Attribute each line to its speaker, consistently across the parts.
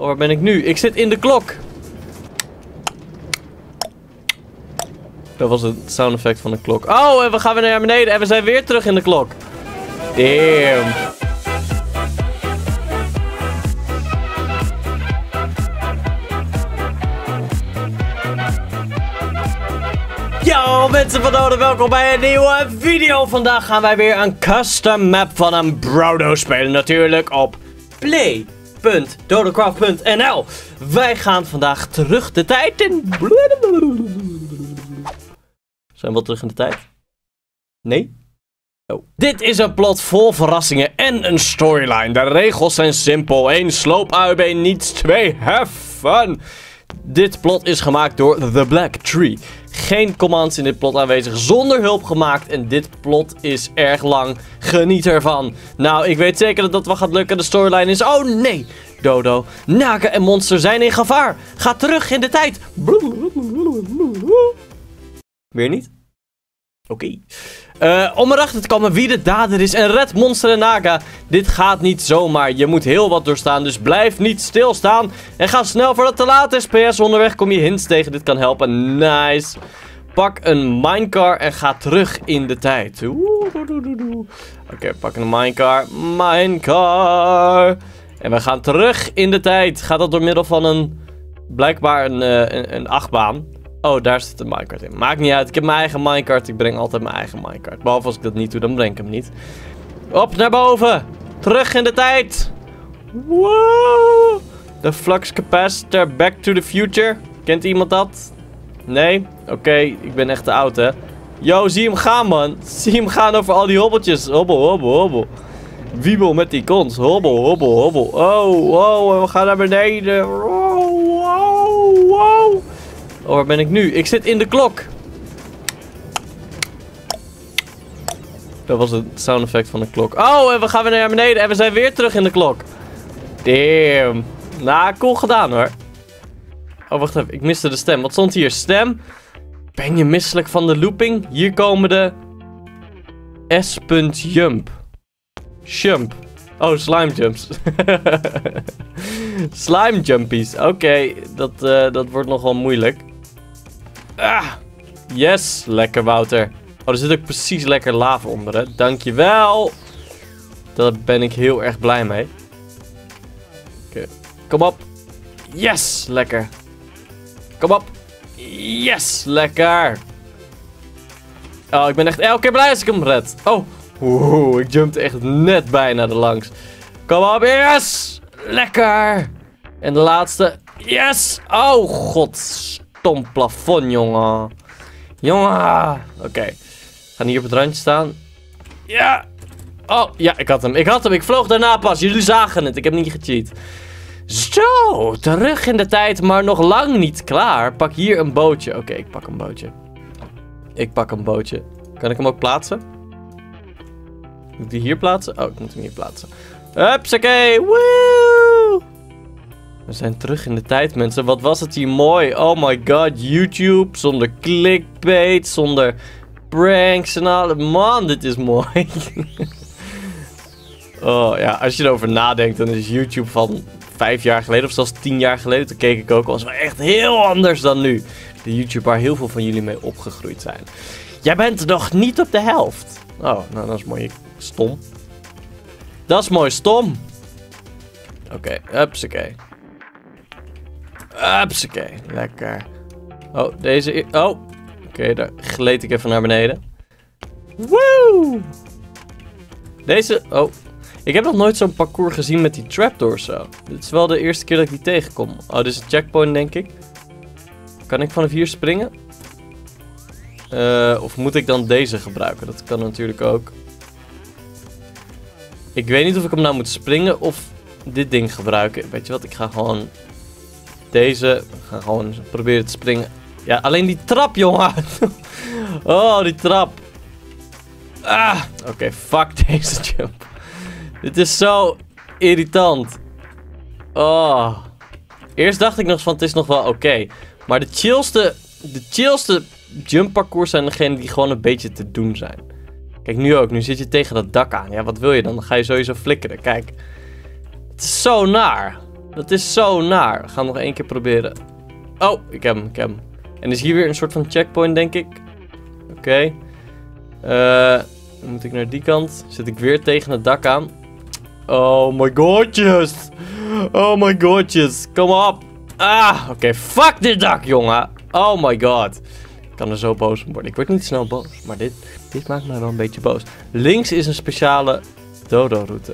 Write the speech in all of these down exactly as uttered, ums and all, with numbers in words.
Speaker 1: Oh, waar ben ik nu? Ik zit in de klok. Dat was het sound effect van de klok. Oh, en we gaan weer naar beneden en we zijn weer terug in de klok. Damn. Yo mensen van Dodo, welkom bij een nieuwe video. Vandaag gaan wij weer een custom map van een Brodo spelen. Natuurlijk op play punt dodocraft punt n l. Wij gaan vandaag terug de tijd in. Zijn we wel terug in de tijd? Nee? Oh. Dit is een plot vol verrassingen en een storyline. De regels zijn simpel. één sloop A U B niets. twee have fun. Dit plot is gemaakt door The Black Tree. Geen commands in dit plot aanwezig, zonder hulp gemaakt. En dit plot is erg lang. Geniet ervan. Nou, ik weet zeker dat dat wel gaat lukken. De storyline is... Oh nee! Dodo, Naga en Monster zijn in gevaar. Ga terug in de tijd. Weer niet? Oké. Okay. Uh, om erachter te komen wie de dader is en red Monster en Naga. Dit gaat niet zomaar. Je moet heel wat doorstaan, dus blijf niet stilstaan. En ga snel voordat het te laat is. P S, onderweg kom je hints tegen. Dit kan helpen. Nice. Pak een minecar en ga terug in de tijd. Oké, okay, pak een minecar. Minecar. En we gaan terug in de tijd. Gaat dat door middel van een... Blijkbaar een, uh, een, een achtbaan. Oh, daar zit een minecart in. Maakt niet uit. Ik heb mijn eigen minecart. Ik breng altijd mijn eigen minecart. Behalve als ik dat niet doe, dan breng ik hem niet. Op naar boven. Terug in de tijd. Wow. De flux capacitor Back to the Future. Kent iemand dat? Nee? Oké, okay. Ik ben echt te oud, hè. Yo, zie hem gaan, man. Zie hem gaan over al die hobbeltjes. Hobbel, hobbel, hobbel. Wiebel met die kont. Hobbel, hobbel, hobbel. Oh, wow. We gaan naar beneden. Wow, wow, wow. Oh, waar ben ik nu? Ik zit in de klok. Dat was het sound effect van de klok. Oh, en we gaan weer naar beneden en we zijn weer terug in de klok. Damn. Nou, cool gedaan hoor. Oh, wacht even. Ik miste de stem. Wat stond hier? Stem. Ben je misselijk van de looping? Hier komen de... S.jump. Jump. Oh, slime jumps. Slime jumpies. Oké, okay, dat, uh, dat wordt nogal moeilijk. Ah, yes, lekker Wouter. Oh, er zit ook precies lekker lava onder, hè. Dankjewel. Daar ben ik heel erg blij mee. Oké, okay. Kom op. Yes, lekker. Kom op. Yes, lekker. Oh, ik ben echt elke keer blij als ik hem red. Oh. Oeh, ik jumpte echt net bijna er langs. Kom op, yes! Lekker! En de laatste, yes! Oh, god, stom plafond, jongen. Jongen! Oké, okay. Gaan hier op het randje staan. Ja! Oh, ja, ik had hem, ik had hem, ik vloog daarna pas. Jullie zagen het, ik heb niet gecheat. Zo, terug in de tijd, maar nog lang niet klaar. Pak hier een bootje. Oké, okay, ik pak een bootje. Ik pak een bootje. Kan ik hem ook plaatsen? Moet ik die hier plaatsen? Oh, ik moet hem hier plaatsen. Hupsakee! Woe! We zijn terug in de tijd, mensen. Wat was het hier mooi. Oh my god, YouTube. Zonder clickbait, zonder pranks en al. Man, dit is mooi. Oh ja, als je erover nadenkt, dan is YouTube van vijf jaar geleden of zelfs tien jaar geleden. Toen keek ik ook, was wel echt heel anders dan nu. De YouTube waar heel veel van jullie mee opgegroeid zijn. Jij bent nog niet op de helft. Oh, nou dat is mooi stom. Dat is mooi stom. Oké, okay, hupsakee. Hupsakee, lekker. Oh, deze... Oh, oké, okay, daar gleed ik even naar beneden. Woe! Deze... Oh, ik heb nog nooit zo'n parcours gezien met die trapdoors zo. Dit is wel de eerste keer dat ik die tegenkom. Oh, dit is een checkpoint, denk ik. Kan ik vanaf hier springen? Uh, of moet ik dan deze gebruiken? Dat kan natuurlijk ook. Ik weet niet of ik hem nou moet springen of dit ding gebruiken. Weet je wat? Ik ga gewoon deze... Ik ga gewoon proberen te springen. Ja, alleen die trap, jongen. Oh, die trap. Ah, oké. Okay, fuck deze jump. Dit is zo irritant. Oh. Eerst dacht ik nog van het is nog wel oké. Okay. Maar de chillste... De chillste... Jump parcours zijn degene die gewoon een beetje te doen zijn. Kijk, nu ook. Nu zit je tegen dat dak aan. Ja, wat wil je dan? Dan ga je sowieso flikkeren. Kijk. Het is zo naar. Dat is zo naar. We gaan nog één keer proberen. Oh, ik heb hem, ik heb hem. En is hier weer een soort van checkpoint, denk ik. Oké. Okay. Uh, dan moet ik naar die kant. Zit ik weer tegen het dak aan. Oh my godjes. Oh my godjes. Kom op. Ah, oké. Okay. Fuck dit dak, jongen. Oh my god. Ik kan er zo boos om worden. Ik word niet snel boos. Maar dit, dit maakt me wel een beetje boos. Links is een speciale dodo-route.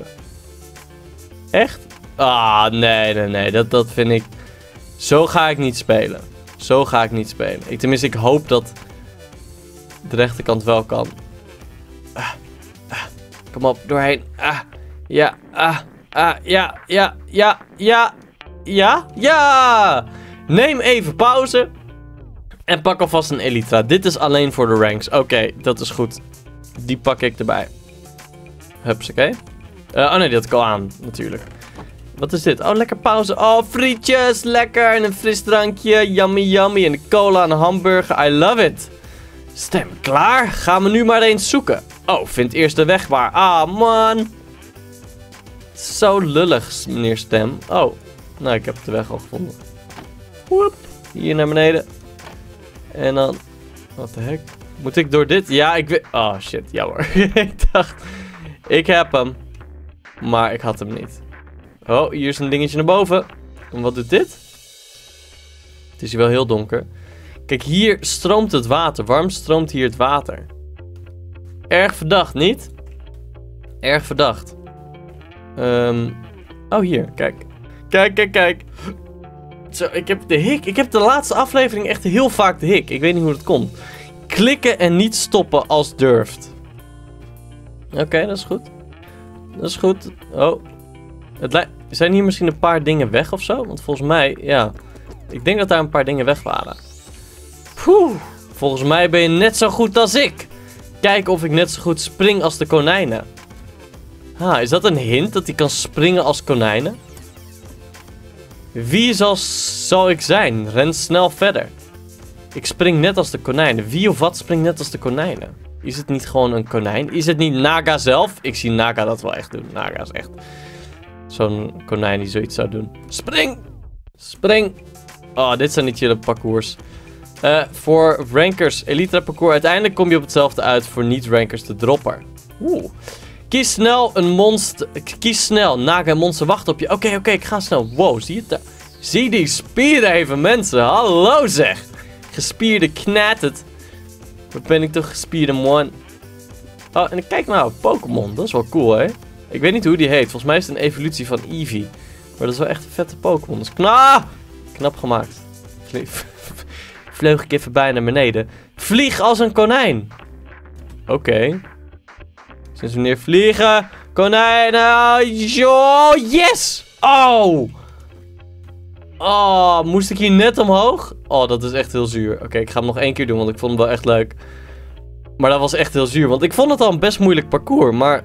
Speaker 1: Echt? Ah, nee, nee, nee. Dat, dat vind ik... Zo ga ik niet spelen. Zo ga ik niet spelen. Ik, tenminste, ik hoop dat de rechterkant wel kan. Ah, ah, kom op, doorheen. Ah, ja, ah, ah, ja, ja, ja, ja, ja, ja. Neem even pauze. En pak alvast een Elytra. Dit is alleen voor de ranks. Oké, okay, dat is goed. Die pak ik erbij. Hups, oké. Okay. Uh, oh nee, die had ik al aan, natuurlijk. Wat is dit? Oh, lekker pauze. Oh, frietjes. Lekker. En een frisdrankje. Yummy, yummy. En een cola en een hamburger. I love it. Stem, klaar? Gaan we nu maar eens zoeken. Oh, vind eerst de weg waar. Ah, man. Zo lullig, meneer Stem. Oh, nou, ik heb de weg al gevonden. Woep. Hier naar beneden. En dan... Wat de heck? Moet ik door dit? Ja, ik weet... Oh, shit. Jammer. Ik dacht... Ik heb hem. Maar ik had hem niet. Oh, hier is een dingetje naar boven. En wat doet dit? Het is hier wel heel donker. Kijk, hier stroomt het water. Waarom stroomt hier het water? Erg verdacht, niet? Erg verdacht. Um, oh, hier. Kijk. Kijk, kijk, kijk. Zo, ik heb de hik. Ik heb de laatste aflevering echt heel vaak de hik. Ik weet niet hoe dat komt. Klikken en niet stoppen als durft. Oké, okay, dat is goed. Dat is goed. Oh. Het lijkt... Zijn hier misschien een paar dingen weg of zo? Want volgens mij, ja. Ik denk dat daar een paar dingen weg waren. Poeh. Volgens mij ben je net zo goed als ik. Kijk of ik net zo goed spring als de konijnen. Ha, is dat een hint dat hij kan springen als konijnen? Wie zal, zal ik zijn? Ren snel verder. Ik spring net als de konijnen. Wie of wat springt net als de konijnen? Is het niet gewoon een konijn? Is het niet Naga zelf? Ik zie Naga dat wel echt doen. Naga is echt zo'n konijn die zoiets zou doen. Spring! Spring! Oh, dit zijn niet jullie parcours. Uh, voor rankers, Elytra parcours. Uiteindelijk kom je op hetzelfde uit voor niet-rankers de dropper. Oeh. Kies snel een monster. Kies snel. Naga en monster wachten op je. Oké, okay, oké, okay, ik ga snel. Wow, zie je het daar? Zie die spieren even, mensen. Hallo zeg. Gespierde knatterd. Wat ben ik toch gespierde man. Oh, en kijk nou, Pokémon. Dat is wel cool, hè? Ik weet niet hoe die heet. Volgens mij is het een evolutie van Eevee. Maar dat is wel echt een vette Pokémon. Dus knap! Knap gemaakt. Vlie Vleug ik even bij naar beneden. Vlieg als een konijn. Oké. Okay. Sinds wanneer vliegen? Konijnen! Yo, yes! Oh! Oh, moest ik hier net omhoog? Oh, dat is echt heel zuur. Oké, okay, ik ga hem nog één keer doen, want ik vond hem wel echt leuk. Maar dat was echt heel zuur, want ik vond het al een best moeilijk parcours, maar...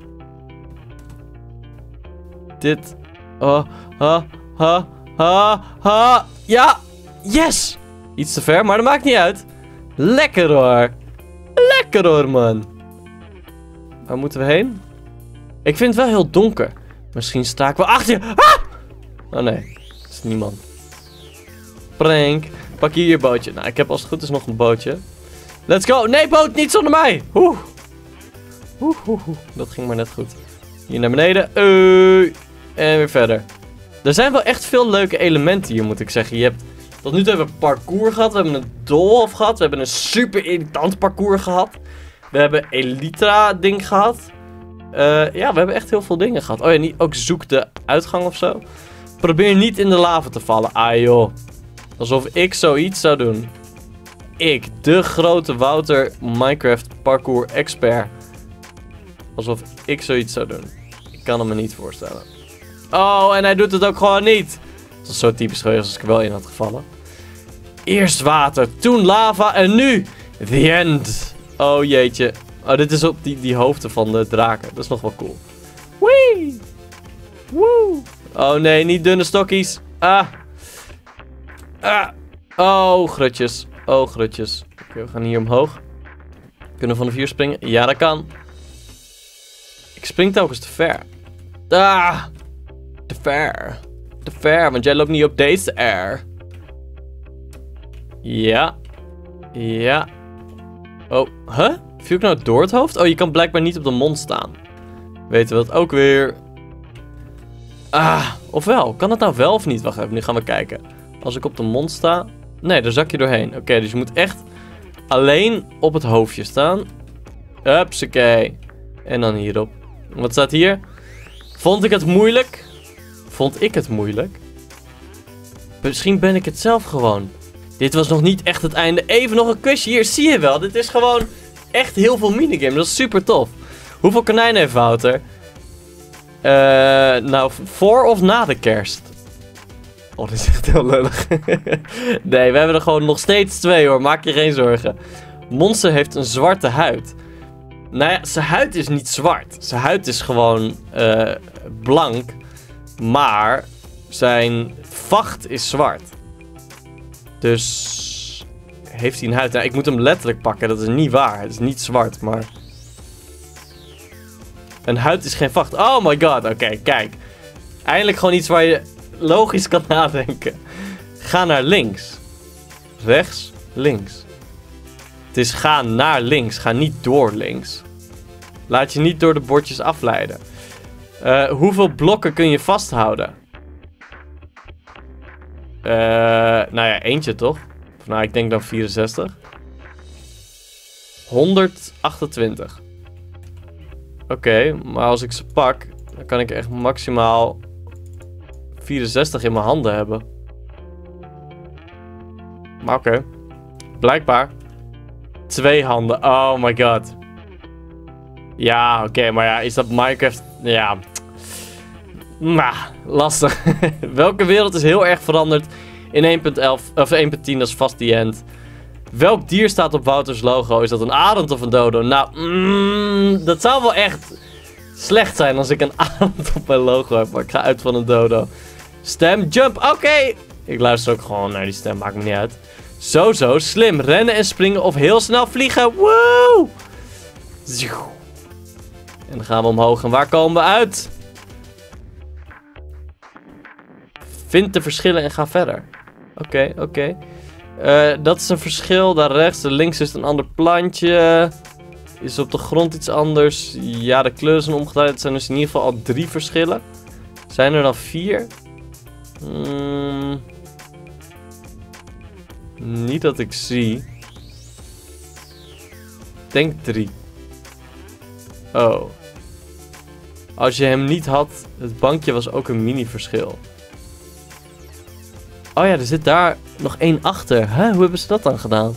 Speaker 1: Dit... Oh, ha, ha, ha, ha, ja! Yes! Iets te ver, maar dat maakt niet uit. Lekker hoor. Lekker hoor, man. Waar moeten we heen? Ik vind het wel heel donker. Misschien sta ik wel achter je. Ah! Oh nee, dat is niemand. Prank. Pak hier je bootje. Nou, ik heb als het goed is nog een bootje. Let's go. Nee, boot, niet zonder mij. Oeh. Oeh, oeh, oeh. Dat ging maar net goed. Hier naar beneden. Uh. En weer verder. Er zijn wel echt veel leuke elementen hier, moet ik zeggen. Je hebt... Tot nu toe hebben we een parcours gehad. We hebben een doolhof gehad. We hebben een super irritant parcours gehad. We hebben Elytra ding gehad. Uh, ja, we hebben echt heel veel dingen gehad. Oh ja, niet, ook zoek de uitgang of zo. Probeer niet in de lava te vallen. Ah joh. Alsof ik zoiets zou doen. Ik, de grote Wouter Minecraft parcours expert. Alsof ik zoiets zou doen. Ik kan het me niet voorstellen. Oh, en hij doet het ook gewoon niet. Dat is zo typisch geweest als ik er wel in had gevallen. Eerst water, toen lava en nu the end. Oh jeetje. Oh, dit is op die, die hoofden van de draken. Dat is nog wel cool. Wee! Woe! Oh nee, niet dunne stokjes. Ah. Ah. Oh, grutjes. Oh, grutjes. Oké, okay, we gaan hier omhoog. Kunnen we van de vuur springen? Ja, dat kan. Ik spring telkens te ver. Ah. Te ver. te ver, want jij loopt niet op deze air. Ja. Ja. Oh, huh? Viel ik nou door het hoofd? Oh, je kan blijkbaar niet op de mond staan. Weten we dat ook weer? Ah, ofwel. Kan dat nou wel of niet? Wacht even, nu gaan we kijken. Als ik op de mond sta... Nee, daar zak je doorheen. Oké, okay, dus je moet echt alleen op het hoofdje staan. Hupsakee. En dan hierop. Wat staat hier? Vond ik het moeilijk? Vond ik het moeilijk? Misschien ben ik het zelf gewoon. Dit was nog niet echt het einde. Even nog een kusje. Hier, zie je wel. Dit is gewoon echt heel veel minigame. Dat is super tof. Hoeveel konijnen heeft Wouter? Uh, nou, voor of na de kerst? Oh, dit is echt heel lullig. Nee, we hebben er gewoon nog steeds twee hoor. Maak je geen zorgen. Monster heeft een zwarte huid. Nou ja, zijn huid is niet zwart. Zijn huid is gewoon uh, blank. Maar zijn vacht is zwart. Dus heeft hij een huid? Nou, ik moet hem letterlijk pakken. Dat is niet waar. Het is niet zwart, maar... Een huid is geen vacht. Oh my god. Oké, okay, kijk. Eindelijk gewoon iets waar je logisch kan nadenken. Ga naar links. Rechts, links. Het is ga naar links. Ga niet door links. Laat je niet door de bordjes afleiden. Uh, hoeveel blokken kun je vasthouden? Uh, nou ja, eentje toch? Of nou, ik denk dan vierenzestig. honderdachtentwintig. Oké, okay, maar als ik ze pak, dan kan ik echt maximaal vierenzestig in mijn handen hebben. Maar oké. Okay. Blijkbaar. Twee handen. Oh my god. Ja, oké, okay, maar ja, is dat Minecraft... Ja. Nou, lastig. Welke wereld is heel erg veranderd in één punt elf, of één punt tien, dat is vast die end. Welk dier staat op Wouters logo? Is dat een arend of een dodo? Nou, mm, dat zou wel echt slecht zijn als ik een arend op mijn logo heb. Maar ik ga uit van een dodo. Stem, jump, oké. Okay. Ik luister ook gewoon naar die stem, maakt me niet uit. Zo, zo, slim. Rennen en springen of heel snel vliegen. Woe! En dan gaan we omhoog. En waar komen we uit? Vind de verschillen en ga verder. Oké, okay, oké. Okay. Uh, dat is een verschil. Daar rechts, daar links is een ander plantje. Is op de grond iets anders. Ja, de kleuren zijn omgedraaid. Het zijn dus in ieder geval al drie verschillen. Zijn er dan vier? Hmm. Niet dat ik zie. Ik denk drie. Oh. Als je hem niet had, het bankje was ook een mini verschil. Oh ja, er zit daar nog één achter. Huh? Hoe hebben ze dat dan gedaan?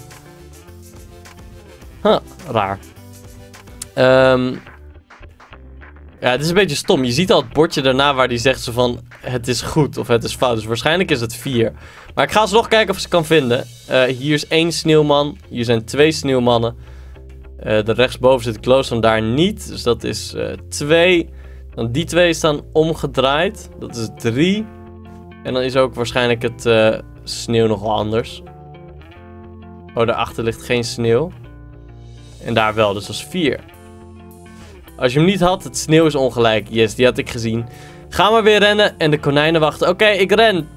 Speaker 1: Huh, raar. Um, ja, het is een beetje stom. Je ziet al het bordje daarna waar die zegt zo van... Het is goed of het is fout. Dus waarschijnlijk is het vier. Maar ik ga eens nog kijken of ik ze kan vinden. Uh, hier is één sneeuwman. Hier zijn twee sneeuwmannen. Uh, de rechtsboven zit close van daar niet. Dus dat is uh, twee. Dan die twee staan omgedraaid. Dat is drie. En dan is ook waarschijnlijk het uh, sneeuw nogal anders. Oh, daarachter ligt geen sneeuw. En daar wel, dus dat is vier. Als je hem niet had, het sneeuw is ongelijk. Yes, die had ik gezien. Ga maar weer rennen en de konijnen wachten. Oké, okay, ik ren.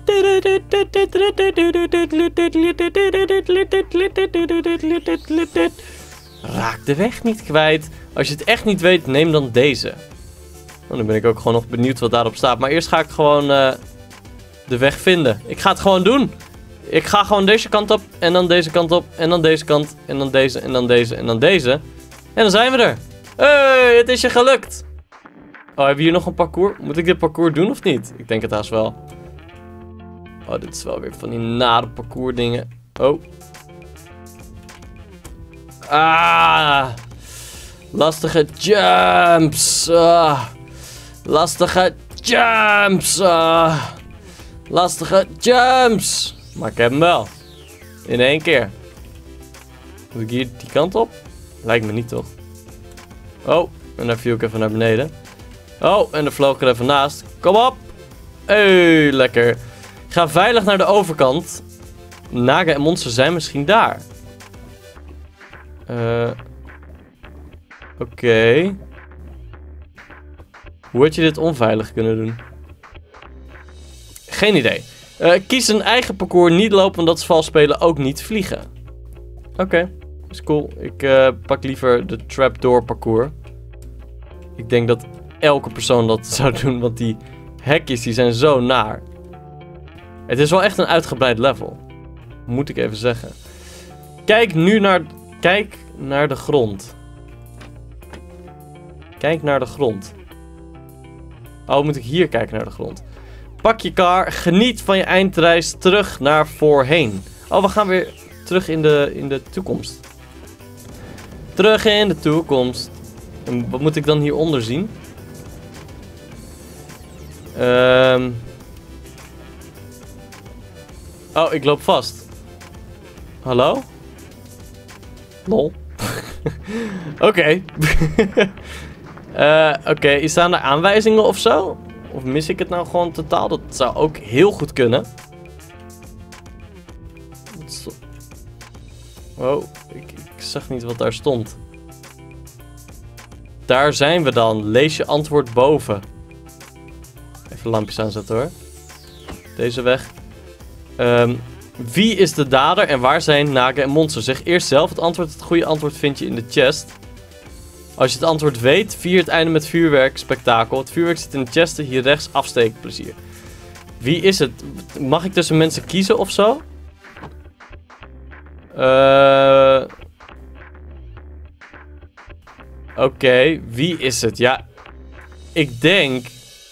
Speaker 1: Raak de weg niet kwijt. Als je het echt niet weet, neem dan deze. Oh, dan ben ik ook gewoon nog benieuwd wat daarop staat. Maar eerst ga ik gewoon uh, de weg vinden. Ik ga het gewoon doen. Ik ga gewoon deze kant op. En dan deze kant op. En dan deze kant. En dan deze. En dan deze. En dan deze. En dan zijn we er. Hey, het is je gelukt. Oh, hebben we hier nog een parcours? Moet ik dit parcours doen of niet? Ik denk het haast wel. Oh, dit is wel weer van die nare parcours dingen. Oh. Ah. Lastige jumps. Ah. Lastige jumps. Ah. Lastige jumps. Maar ik heb hem wel. In één keer. Moet ik hier die kant op? Lijkt me niet, toch? Oh, en daar viel ik even naar beneden. Oh, en daar vloog ik er even naast. Kom op. Hey, lekker. Ik ga veilig naar de overkant. Naga en monsters zijn misschien daar. Uh, Oké. Okay. Hoe had je dit onveilig kunnen doen? geen idee. Uh, kies een eigen parcours, niet lopen, want dat is vals spelen, ook niet vliegen. Oké, okay, is cool. Ik uh, pak liever de trapdoor parcours. Ik denk dat elke persoon dat zou doen, want die hekjes die zijn zo naar. Het is wel echt een uitgebreid level. Moet ik even zeggen. Kijk nu naar... Kijk naar de grond. Kijk naar de grond. Oh, moet ik hier kijken naar de grond? Pak je car, geniet van je eindreis terug naar voorheen. Oh, we gaan weer terug in de, in de toekomst. Terug in de toekomst. En wat moet ik dan hieronder zien? Um... Oh, ik loop vast. Hallo? Lol. Oké. Okay. uh, Oké, okay. Staan er aanwijzingen of zo? Of mis ik het nou gewoon totaal? Dat zou ook heel goed kunnen. Oh, ik, ik zag niet wat daar stond. Daar zijn we dan. Lees je antwoord boven. Even lampjes aanzetten hoor. Deze weg. Um, wie is de dader en waar zijn Naga en monsters? Zeg eerst zelf het antwoord. Het goede antwoord vind je in de chest. Als je het antwoord weet, vier het einde met vuurwerk, spektakel. Het vuurwerk zit in de chesten, hier rechts, afsteken, plezier. Wie is het? Mag ik tussen mensen kiezen of zo? Uh... Oké, okay, wie is het? Ja, ik denk...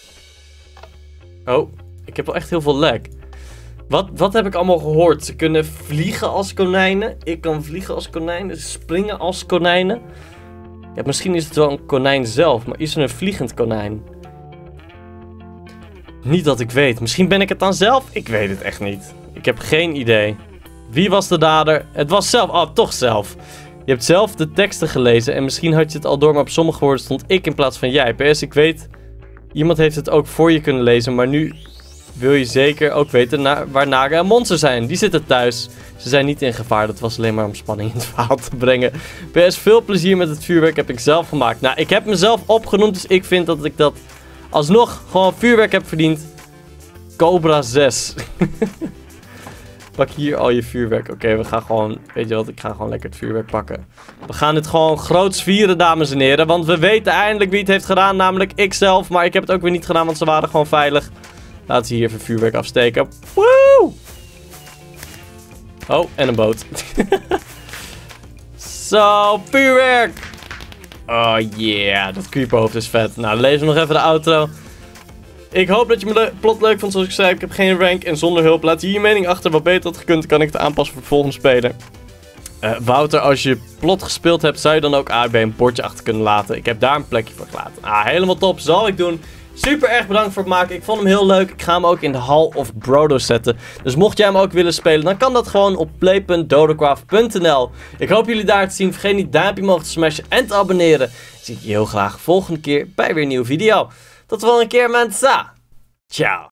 Speaker 1: Oh, ik heb wel echt heel veel lag. Wat, wat heb ik allemaal gehoord? Ze kunnen vliegen als konijnen. Ik kan vliegen als konijnen. Springen als konijnen. Ja, misschien is het wel een konijn zelf. Maar is er een vliegend konijn? Niet dat ik weet. Misschien ben ik het dan zelf? Ik weet het echt niet. Ik heb geen idee. Wie was de dader? Het was zelf. Oh, toch zelf. Je hebt zelf de teksten gelezen. En misschien had je het al door. Maar op sommige woorden stond ik in plaats van jij. P S, ik weet... Iemand heeft het ook voor je kunnen lezen. Maar nu... wil je zeker ook weten naar, waar Naga en monsters zijn. Die zitten thuis. Ze zijn niet in gevaar. Dat was alleen maar om spanning in het verhaal te brengen. P S, veel plezier met het vuurwerk heb ik zelf gemaakt. Nou, ik heb mezelf opgenoemd. Dus ik vind dat ik dat alsnog gewoon vuurwerk heb verdiend. Cobra zes. Pak hier al je vuurwerk. Oké, okay, we gaan gewoon... Weet je wat? Ik ga gewoon lekker het vuurwerk pakken. We gaan dit gewoon groots vieren, dames en heren. Want we weten eindelijk wie het heeft gedaan. Namelijk ikzelf. Maar ik heb het ook weer niet gedaan, want ze waren gewoon veilig. Laten we hier even vuurwerk afsteken. Woe! Oh, en een boot. Zo, vuurwerk! Oh yeah, dat creeperhoofd is vet. Nou, dan lezen we nog even de outro. Ik hoop dat je mijn le plot leuk vond. Zoals ik zei, ik heb geen rank en zonder hulp. Laat hier je mening achter. Wat beter had gekund, kan ik het aanpassen voor het volgende spelen. Uh, Wouter, als je plot gespeeld hebt, zou je dan ook A B een bordje achter kunnen laten. Ik heb daar een plekje voor gelaten. Ah, helemaal top. Zal ik doen. Super erg bedankt voor het maken. Ik vond hem heel leuk. Ik ga hem ook in de Hall of Brodo zetten. Dus mocht jij hem ook willen spelen, dan kan dat gewoon op play punt dodocraft punt n l. Ik hoop jullie daar te zien. Vergeet niet duimpje omhoog te smashen en te abonneren. Zie ik je heel graag volgende keer bij weer een nieuwe video. Tot de volgende keer, mensen. Ciao.